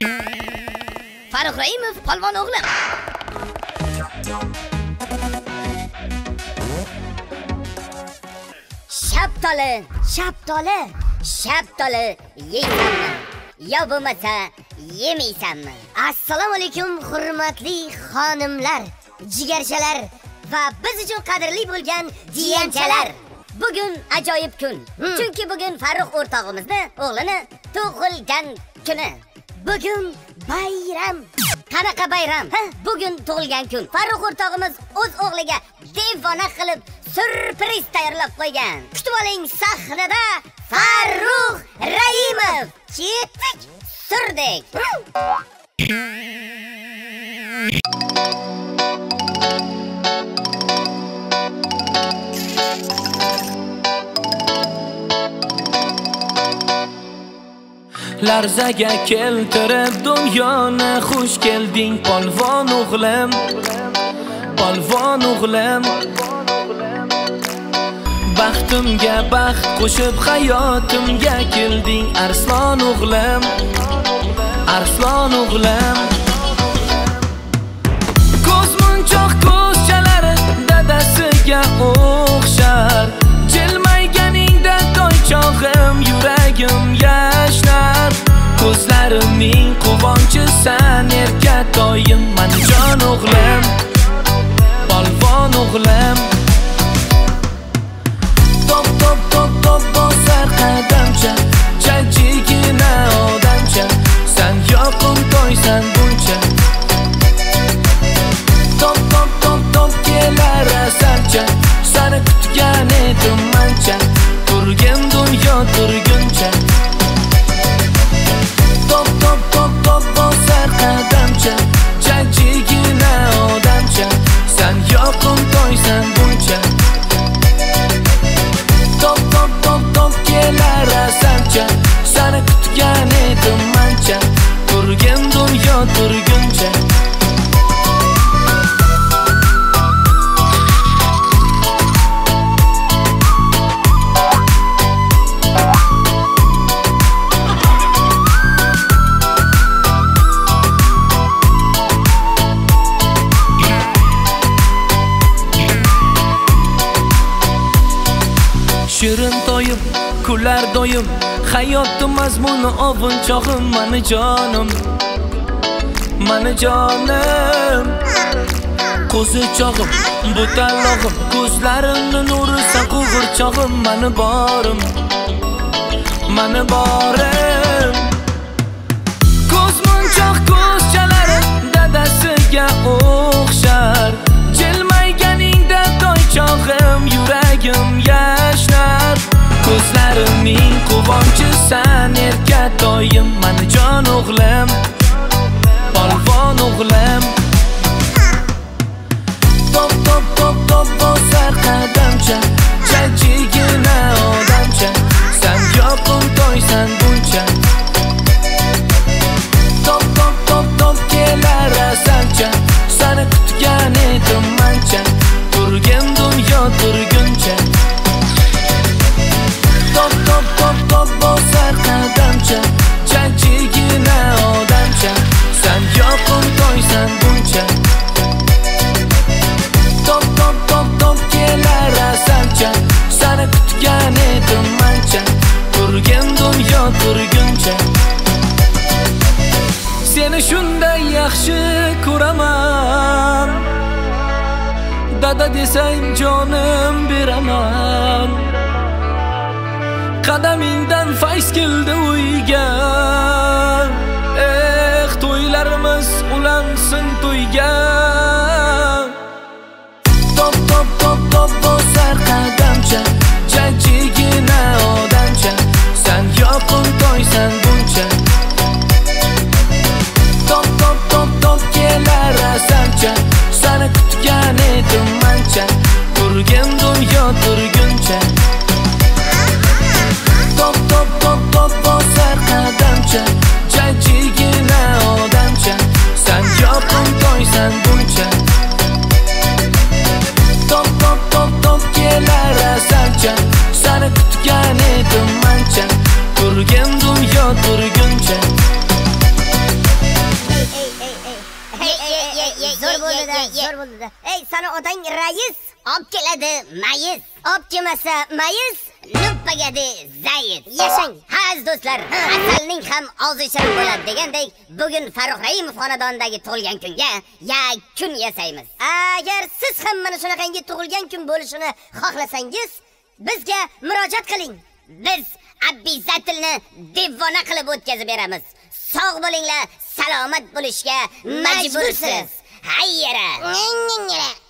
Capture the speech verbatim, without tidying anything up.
Farrux Raimov, Polvon o'g'lim. Shaptoli, shaptoli, shaptoli yeysanmi? Yo bo'lmasa yemaysanmi? Assalomu alaykum hurmatli xonimlar, jigarchalar va biz uchun qadrli bo'lgan jiyanchalar. Bugun ajoyib kun. Hmm. Chunki bugun Farrux o'rtog'imizni o'g'lini tug'ilgan kuni. Bugun bayram. Qanaqa bayram? Ha, bugun tug'ilgan kun. Farrux o'rtog'imiz o'z o'g'liga devona qilib surpriz tayyorlab qo'ygan. Kutib oling, sahnada Farrux Raimov. Ketdik, surdik. Larzaga keltirib dunyoni xush kelding polvon o'g'lim, polvon o'g'lim. Baxtimga baxt qo'shib hayotimga kelding arslon o'g'lim, arslon o'g'lim. Ko'zmunchoq ko'zchalari dadasiga o'xshar, jilmayganingda toychog'im yuragim yashnar. Ko'zlarimning quvonchi san erkatoyim, mani jon o'g'lim, polvon o'g'lim. Top top top top bosar qadamcha, jajjigina odamcha, san yoqim toysan buncha. Top top top top kelar asalcha, sani kutgan edim mancha, turgin dunyo turguncha. Top top top top bosar qadamcha, jajjigina odamcha, san yoqim toysan buncha. Top top top top kelar asalcha, sani kutgan edim mancha, turgin dunyo turguncha. Shirin toyib, kular doyim, hayotning mazmuni ovunchog'im, mani jonim, mani jonim. Qo'zichog'im, bu tanlog'im, ko'zlarimning nuri san quvurchog'im, mani borim, mani borim. Ko'zmunchoq ko'zchalari dadasiga o'xshar, jilmayganingda toychog'im yuragim yashnar. Ko'zlarimning quvonchi san erkatoyim, mani jon o'g'lim, polvon o'g'lim. Top top top top bosar qadamcha, jajjigina odamcha, san yoqim toysan buncha. Top top top top kelar asalcha, sani kutgan edim mancha, turgin dunyo turguncha. Top top top top bosar qadamcha, jajjigina odamcha, san yoqim toysan buncha. Top top top top kelar asalcha, sani kutgan edim mancha, turgin dunyo turguncha. Seni shunday yaxshi ko'raman, dada desang jonim beraman. Qadamingdan fayz keldi uyga, eh to'ylarimiz ulansin to'yga. Top top top top bosar qadamcha, jajjigina odamcha, san yoqim toysan buncha. Top top top top kelar asalcha, sani kutgan edim mancha, turgin dunyo turguncha. Top top top top bosar qadamcha, jajjigina odamcha, san yoqim toysan buncha. Top top top top kelar asalcha, zo'r bo'ldi-da, zo'r bo'ldi-da. Ey, sana otang rais, olib keladi mayiz. Olib kelmasa mayiz, nuppagadi zayd. Yashang, aziz do'stlar. Asalning ham og'zi shirin bo'ladi degandek, bugun Farrux Raimov xonadonidagi tug'ilgan kunga yakun yasaymiz. Agar siz ham mana shunaqangi tug'ilgan kun bo'lishini xohlasangiz, bizga murojaat qiling. Biz обязательно devona qilib o'tkazib beramiz. Sog' bo'linglar, salomat bo'lishga majbursiz. Hayyara.